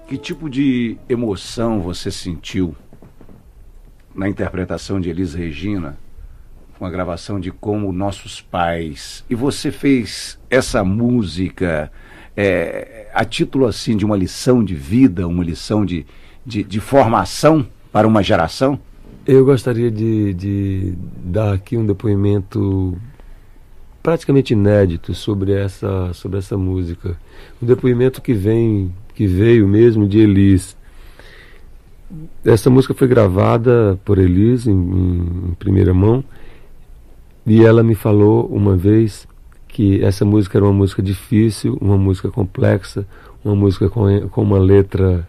Que tipo de emoção você sentiu na interpretação de Elis Regina, com a gravação de Como Nossos Pais? E você fez essa música a título assim de uma lição de vida, uma lição de formação para uma geração? Eu gostaria de dar aqui um depoimento praticamente inédito sobre essa música. Um depoimento que veio mesmo de Elis. Essa música foi gravada por Elis em primeira mão, e ela me falou uma vez que essa música era uma música difícil, uma música complexa, uma música com uma letra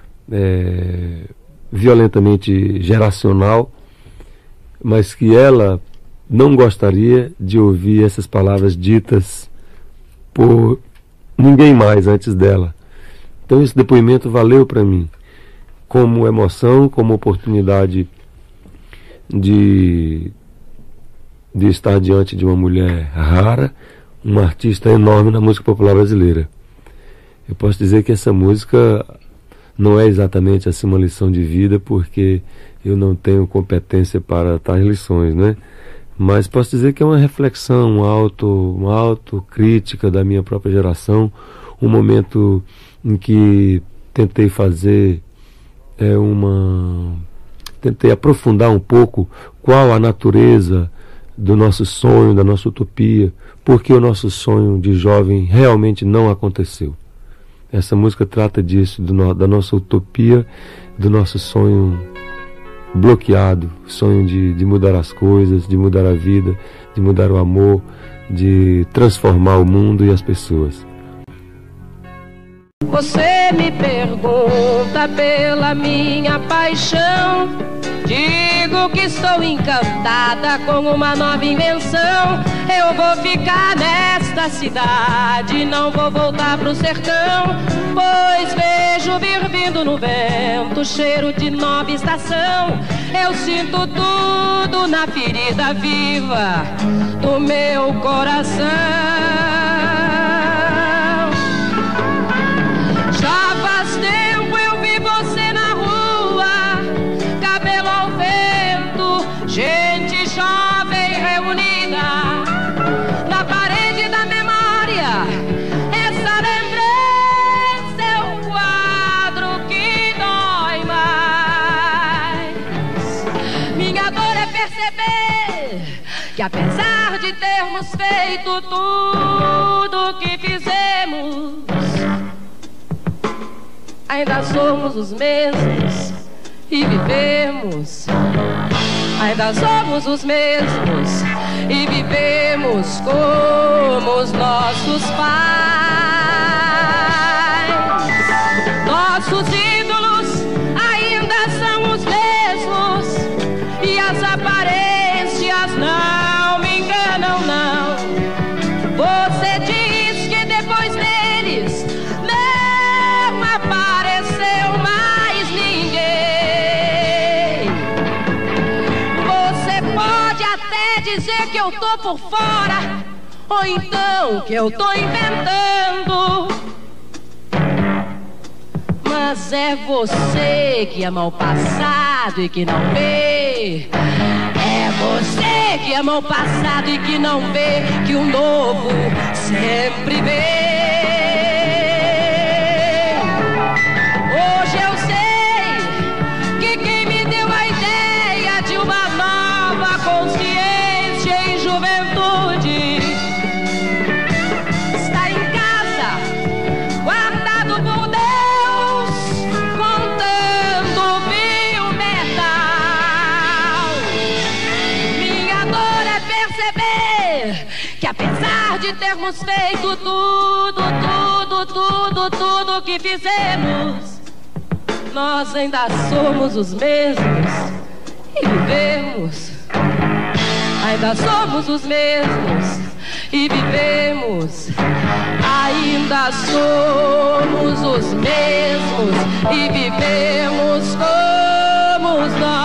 violentamente geracional, mas que ela não gostaria de ouvir essas palavras ditas por ninguém mais antes dela. Então esse depoimento valeu para mim como emoção, como oportunidade de estar diante de uma mulher rara, uma artista enorme na música popular brasileira. Eu posso dizer que essa música não é exatamente assim uma lição de vida, porque eu não tenho competência para tais lições, né? Mas posso dizer que é uma reflexão, uma autocrítica da minha própria geração, um momento em que tentei tentei aprofundar um pouco qual a natureza do nosso sonho, da nossa utopia, porque o nosso sonho de jovem realmente não aconteceu. Essa música trata disso, da nossa utopia, do nosso sonho bloqueado, sonho de mudar as coisas, de mudar a vida, de mudar o amor, de transformar o mundo e as pessoas. Você me pergunta pela minha paixão, digo que estou encantada com uma nova invenção. Eu vou ficar nesta cidade, não vou voltar pro sertão, pois vejo vir vindo no vento cheiro de nova estação. Eu sinto tudo na ferida viva do meu coração. Já faz tempo eu vi você na rua, cabelo ao vento, gente jovem reunida na parede da memória. Essa lembrança é um quadro que dói mais. Minha dor é perceber que apesar de termos feito tudo que fizemos, ainda somos os mesmos e vivemos. Ainda somos os mesmos e vivemos como os nossos pais. Nossos ídolos ainda são os mesmos e as aparências não me enganam, não. Você diz que depois deles não apareceu mais ninguém. Você pode até dizer que eu tô por fora, ou então que eu tô inventando, mas é você que ama o passado e que não vê. É você que ama o passado e que não vê que o novo sempre vem. Hoje eu sei que quem me deu a ideia de uma nova consciência em juventude está em casa, guardado por Deus, contando vil metal. Minha dor é perceber que apesar de termos feito tudo que fizemos, nós ainda somos os mesmos e vivemos. Ainda somos os mesmos e vivemos. Ainda somos os mesmos e vivemos como os nossos